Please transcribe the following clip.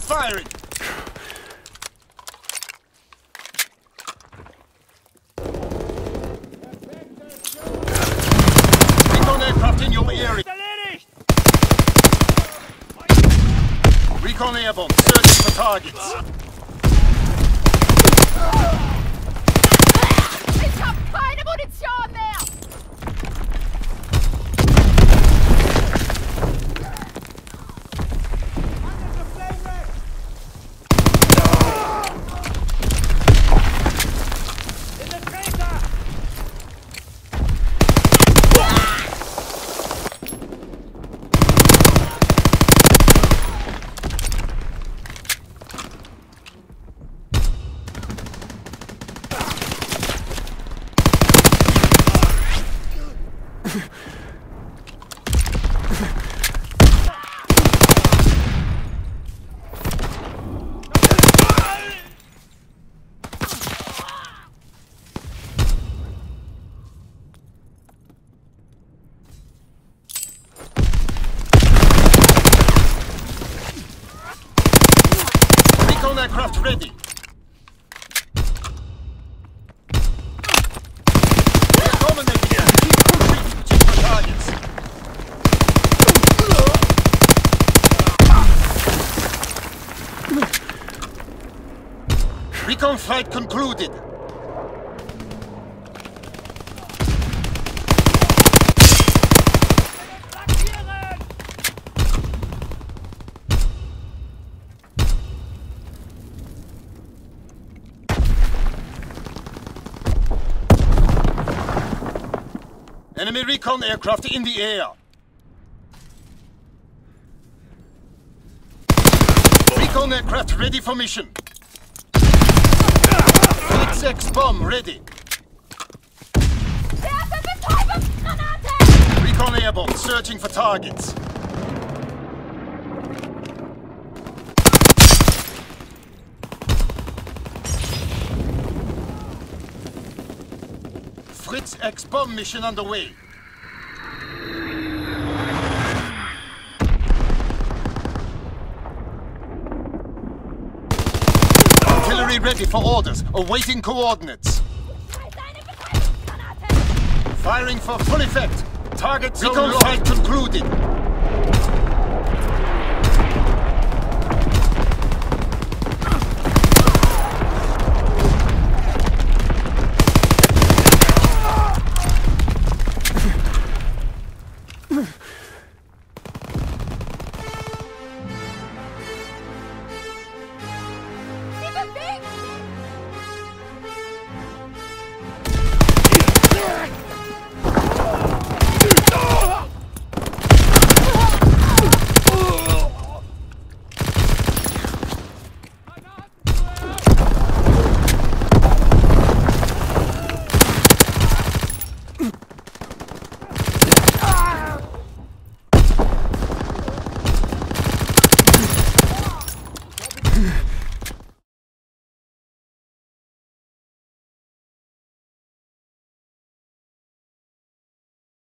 firing! Recon aircraft in your area. Recon airborne, searching for targets. Ich hab keine Munition mehr! Aircraft ready. We're dominating. Keep pushing to the targets. Recon flight concluded. Enemy recon aircraft in the air. Recon aircraft ready for mission. Blitz X bomb ready. Recon airborne, searching for targets. Fritz X bomb mission underway. Artillery ready for orders, awaiting coordinates. Firing for full effect. Target zone fight concluded.